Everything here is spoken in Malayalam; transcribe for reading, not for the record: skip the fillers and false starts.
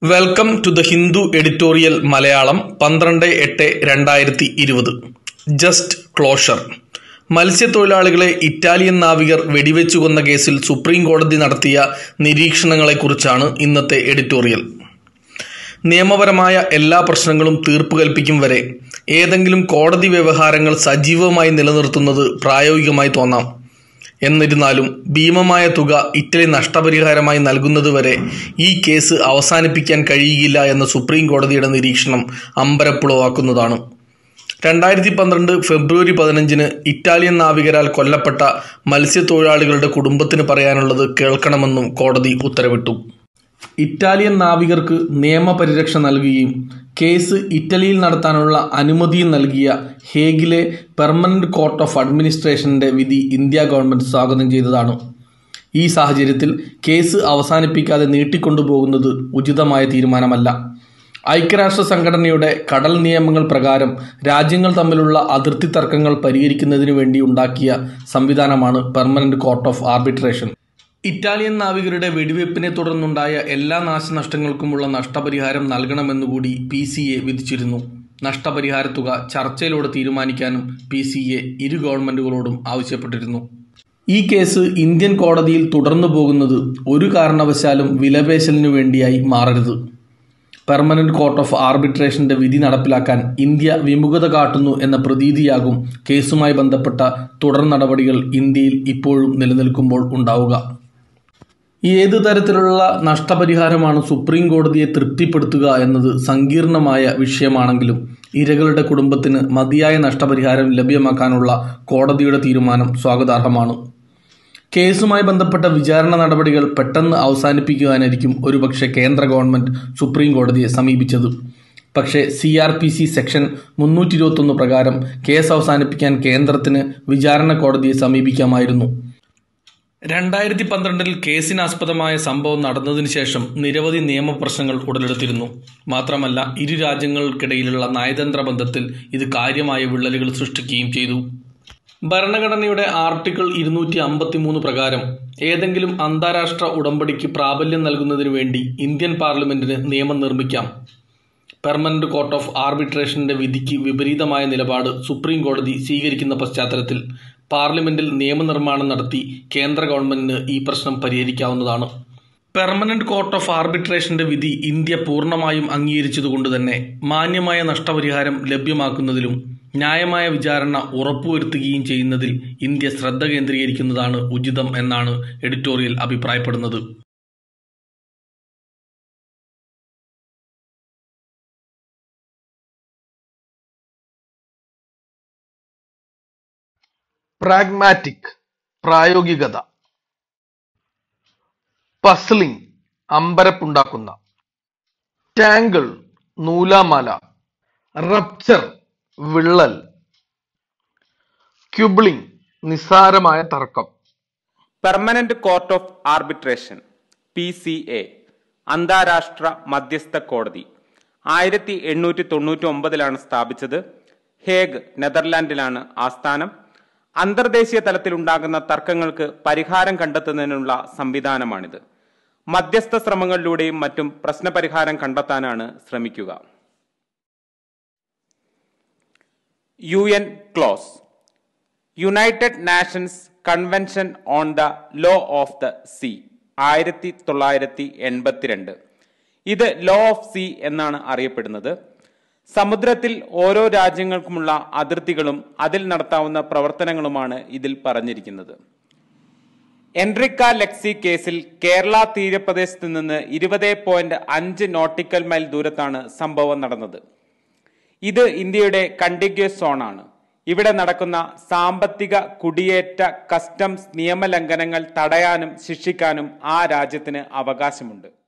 Welcome to the Hindu editorial Malayalam 12/8/2020. Just closure. മത്സ്യത്തൊഴിലാളികളെ ഇറ്റാലിയൻ നാവികർ വെടിവെച്ചു കൊന്ന കേസിൽ സുപ്രീം കോടതി നടത്തിയ നിരീക്ഷണങ്ങളെക്കുറിച്ചാണ് ഇന്നത്തെ എഡിറ്റോറിയൽ. നിയമപരമായ എല്ലാ പ്രശ്നങ്ങളും തീർപ്പ് കൽപ്പിക്കും വരെ ഏതെങ്കിലും കോടതി വ്യവഹാരങ്ങൾ സജീവമായി നിലനിർത്തുന്നത് പ്രായോഗികമായി തോന്നാം. എന്നിരുന്നാലും ഭീമമായ തുക ഇറ്റലി നഷ്ടപരിഹാരമായി നൽകുന്നതുവരെ ഈ കേസ് അവസാനിപ്പിക്കാൻ കഴിയില്ല എന്ന സുപ്രീം കോടതിയുടെ നിരീക്ഷണം അമ്പരപ്പുളവാക്കുന്നതാണ്. 2012 ഫെബ്രുവരി 15 ഇറ്റാലിയൻ നാവികരാൽ കൊല്ലപ്പെട്ട മത്സ്യത്തൊഴിലാളികളുടെ കുടുംബത്തിന് പറയാനുള്ളത് കേൾക്കണമെന്നും കോടതി ഉത്തരവിട്ടു. ഇറ്റാലിയൻ നാവികർക്ക് നിയമപരിരക്ഷ നൽകുകയും കേസ് ഇറ്റലിയിൽ നടത്താനുള്ള അനുമതിയും നൽകിയ ഹേഗിലെ പെർമനന്റ് കോർട്ട് ഓഫ് അഡ്മിനിസ്ട്രേഷന്റെ വിധി ഇന്ത്യ ഗവൺമെന്റ് സ്വാഗതം ചെയ്തതാണ്. ഈ സാഹചര്യത്തിൽ കേസ് അവസാനിപ്പിക്കാതെ നീട്ടിക്കൊണ്ടുപോകുന്നത് ഉചിതമായ തീരുമാനമല്ല. ഐക്യരാഷ്ട്ര സംഘടനയുടെ കടൽ നിയമങ്ങൾ പ്രകാരം രാജ്യങ്ങൾ തമ്മിലുള്ള അതിർത്തി തർക്കങ്ങൾ പരിഹരിക്കുന്നതിനു വേണ്ടി ഉണ്ടാക്കിയ സംവിധാനമാണ് permanent court of arbitration. Italian നാവികരുടെ വെടിവെപ്പിനെ തുടർന്നുണ്ടായ എല്ലാ നാശനഷ്ടങ്ങൾക്കുമുള്ള നഷ്ടപരിഹാരം നൽകണമെന്നുകൂടി PCA വിധിച്ചിരുന്നു. നഷ്ടപരിഹാര തുക ചർച്ചയിലൂടെ തീരുമാനിക്കാനും PCA ഇരു ഗവൺമെന്റുകളോടും ആവശ്യപ്പെട്ടിരുന്നു. ഈ കേസ് ഇന്ത്യൻ കോടതിയിൽ തുടർന്നു പോകുന്നത് ഒരു കാരണവശാലും വിലപേശലിനു വേണ്ടിയായി മാറരുത്. പെർമനന്റ് കോർട്ട് ഓഫ് ആർബിട്രേഷന്റെ വിധി നടപ്പിലാക്കാൻ ഇന്ത്യ വിമുഖത കാട്ടുന്നു എന്ന പ്രതീതിയാകും കേസുമായി ബന്ധപ്പെട്ട തുടർ നടപടികൾ ഇന്ത്യയിൽ ഇപ്പോഴും നിലനിൽക്കുമ്പോൾ ഉണ്ടാവുക. ഏത് തരത്തിലുള്ള നഷ്ടപരിഹാരമാണ് സുപ്രീം കോടതിയെ തൃപ്തിപ്പെടുത്തുക എന്നത് സങ്കീർണമായ വിഷയമാണെങ്കിലും ഇരകളുടെ കുടുംബത്തിന് മതിയായ നഷ്ടപരിഹാരം ലഭ്യമാക്കാനുള്ള കോടതിയുടെ തീരുമാനം സ്വാഗതാർഹമാണ്. കേസുമായി ബന്ധപ്പെട്ട വിചാരണ നടപടികൾ പെട്ടെന്ന് അവസാനിപ്പിക്കുവാനായിരിക്കും ഒരുപക്ഷെ കേന്ദ്ര ഗവൺമെന്റ് സുപ്രീം കോടതിയെ സമീപിച്ചത്. പക്ഷേ CRPC സെക്ഷൻ 321 പ്രകാരം കേസ് അവസാനിപ്പിക്കാൻ കേന്ദ്രത്തിന് വിചാരണ കോടതിയെ സമീപിക്കാമായിരുന്നു. 2012 കേസിനാസ്പദമായ സംഭവം നടന്നതിന് ശേഷം നിരവധി നിയമപ്രശ്നങ്ങൾ ഉടലെടുത്തിരുന്നു. മാത്രമല്ല ഇരു രാജ്യങ്ങൾക്കിടയിലുള്ള നയതന്ത്ര ബന്ധത്തിൽ ഇത് കാര്യമായ വിള്ളലുകൾ സൃഷ്ടിക്കുകയും ചെയ്തു. ഭരണഘടനയുടെ ആർട്ടിക്കിൾ 253 പ്രകാരം ഏതെങ്കിലും അന്താരാഷ്ട്ര ഉടമ്പടിക്ക് പ്രാബല്യം നൽകുന്നതിനു വേണ്ടി ഇന്ത്യൻ പാർലമെന്റിന് നിയമം നിർമ്മിക്കാം. പെർമനന്റ് കോർട്ട് ഓഫ് ആർബിട്രേഷന്റെ വിധിക്ക് വിപരീതമായ നിലപാട് സുപ്രീം കോടതി സ്വീകരിക്കുന്ന പശ്ചാത്തലത്തിൽ പാർലമെന്റിൽ നിയമനിർമ്മാണം നടത്തി കേന്ദ്ര ഗവൺമെന്റിന് ഈ പ്രശ്നം പരിഹരിക്കാവുന്നതാണ്. പെർമനന്റ് കോർട്ട് ഓഫ് ആർബിട്രേഷന്റെ വിധി ഇന്ത്യ പൂർണ്ണമായും അംഗീകരിച്ചതുകൊണ്ട് തന്നെ മാന്യമായ നഷ്ടപരിഹാരം ലഭ്യമാക്കുന്നതിലും ന്യായമായ വിചാരണ ഉറപ്പുവരുത്തുകയും ചെയ്യുന്നതിൽ ഇന്ത്യ ശ്രദ്ധ കേന്ദ്രീകരിക്കുന്നതാണ് ഉചിതം എന്നാണ് എഡിറ്റോറിയൽ അഭിപ്രായപ്പെടുന്നത്. പ്രാഗ്മാറ്റിക് പ്രായോഗികത, പസ്ലിംഗ് അമ്പരപ്പുണ്ടാക്കുന്ന, ടാങ്കിൾ നൂലാമാല, റപ്ചർ വിള്ളൽ, ക്യൂബ്ലിംഗ് നിസ്സാരമായ തർക്കം. Permanent court of arbitration PCA അന്താരാഷ്ട്ര മധ്യസ്ഥ കോടതി 1899 സ്ഥാപിച്ചത്. ഹേഗ് നെതർലാൻഡിലാണ് ആസ്ഥാനം. അന്തർദേശീയ തലത്തിലുണ്ടാകുന്ന തർക്കങ്ങൾക്ക് പരിഹാരം കണ്ടെത്തുന്നതിനുള്ള സംവിധാനമാണിത്. മധ്യസ്ഥ ശ്രമങ്ങളിലൂടെയും മറ്റും പ്രശ്നപരിഹാരം കണ്ടെത്താനാണ് ശ്രമിക്കുക. UN clause, United Nations convention on the law of the sea 1982. ഇത് ലോ ഓഫ് സീ എന്നാണ് അറിയപ്പെടുന്നത്. സമുദ്രത്തിൽ ഓരോ രാജ്യങ്ങൾക്കുമുള്ള അതിർത്തികളും അതിൽ നടത്താവുന്ന പ്രവർത്തനങ്ങളുമാണ് ഇതിൽ പറഞ്ഞിരിക്കുന്നത്. എൻറിക്ക ലെക്സി കേസിൽ കേരള തീരപ്രദേശത്ത് നിന്ന് 20.5 നോട്ടിക്കൽ മൈൽ ദൂരത്താണ് സംഭവം നടന്നത്. ഇത് ഇന്ത്യയുടെ കണ്ടിഗ്വസ് സോണാണ്. ഇവിടെ നടക്കുന്ന സാമ്പത്തിക, കുടിയേറ്റ, കസ്റ്റംസ് നിയമലംഘനങ്ങൾ തടയാനും ശിക്ഷിക്കാനും ആ രാജ്യത്തിന് അവകാശമുണ്ട്.